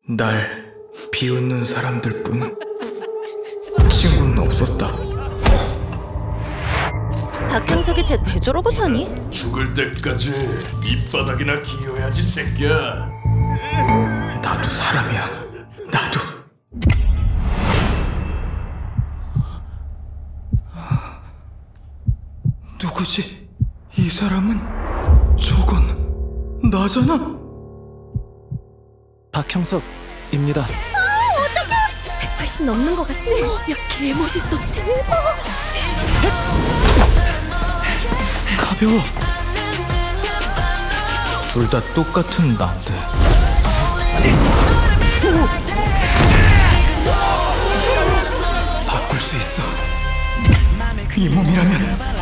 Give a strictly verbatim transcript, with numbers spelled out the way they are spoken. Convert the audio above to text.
날 비웃는 사람들뿐. 친구는 없었다. 박형석이 쟤 왜 저러고 사니? 죽을 때까지 밑바닥이나 기어야지 새끼야. 나도 사람이야. 나도. 누구지? 이 사람은? 저건 나잖아? 박형석입니다. 백팔십 넘는 것 같지? 야, 개멋있어. 대박. 가벼워. 둘 다 똑같은 난데. 바꿀 수 있어. 이 몸이라면